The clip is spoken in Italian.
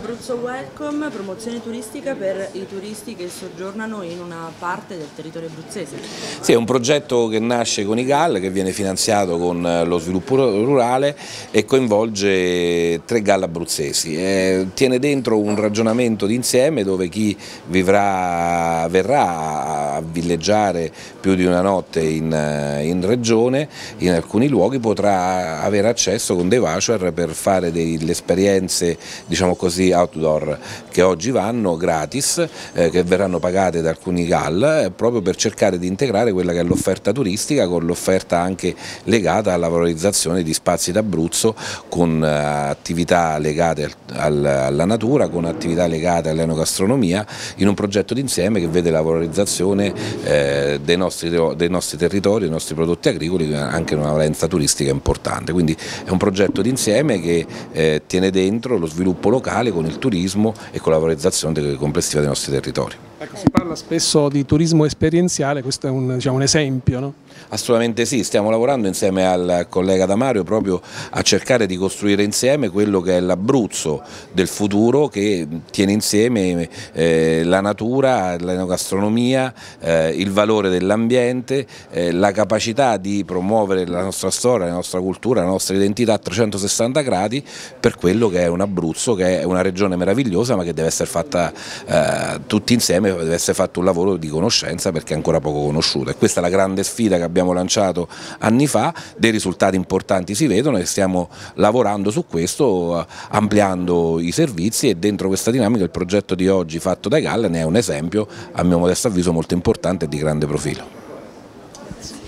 Abruzzo Welcome, promozione turistica per i turisti che soggiornano in una parte del territorio abruzzese. Sì, è un progetto che nasce con i GAL, che viene finanziato con lo sviluppo rurale e coinvolge 3 GAL abruzzesi. Tiene dentro un ragionamento d'insieme dove chi verrà a villeggiare più di una notte in regione, in alcuni luoghi, potrà avere accesso con dei voucher per fare delle esperienze, diciamo così, outdoor, che oggi vanno gratis, che verranno pagate da alcuni GAL, proprio per cercare di integrare quella che è l'offerta turistica con l'offerta anche legata alla valorizzazione di spazi d'Abruzzo, con attività legate alla natura, con attività legate all'enogastronomia, in un progetto d'insieme che vede la valorizzazione dei nostri territori, dei nostri prodotti agricoli, anche in una valenza turistica importante. Quindi è un progetto d'insieme che tiene dentro lo sviluppo locale con il turismo e con la valorizzazione complessiva dei nostri territori. Ecco, si parla spesso di turismo esperienziale, questo è un esempio, no? Assolutamente sì, stiamo lavorando insieme al collega Damario proprio a cercare di costruire insieme quello che è l'Abruzzo del futuro, che tiene insieme la natura, l'enogastronomia, il valore dell'ambiente, la capacità di promuovere la nostra storia, la nostra cultura, la nostra identità a 360 gradi per quello che è un Abruzzo, che è una regione meravigliosa, ma che deve essere fatta tutti insieme, deve essere fatto un lavoro di conoscenza perché è ancora poco conosciuta, e questa è la grande sfida che abbiamo lanciato anni fa. Dei risultati importanti si vedono e stiamo lavorando su questo, ampliando i servizi, e dentro questa dinamica il progetto di oggi fatto dai GAL ne è un esempio, a mio modesto avviso, molto importante e di grande profilo.